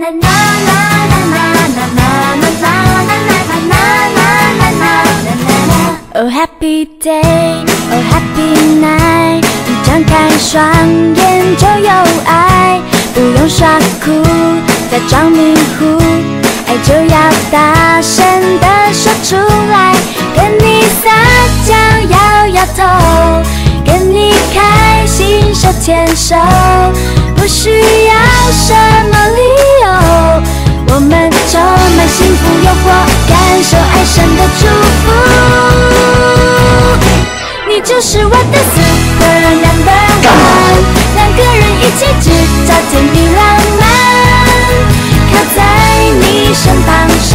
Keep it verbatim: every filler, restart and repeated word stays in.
Oh happy day, oh happy night， 你张开双眼就有爱，不用耍酷，假装迷糊，爱就要大声地说出来，跟你撒娇摇摇头，跟你开心手牵手，不需要什么理由，我们充满幸福诱惑，感受爱神的祝福。你就是我的 super number one， 两个人一起制造甜蜜浪漫，靠在你身旁。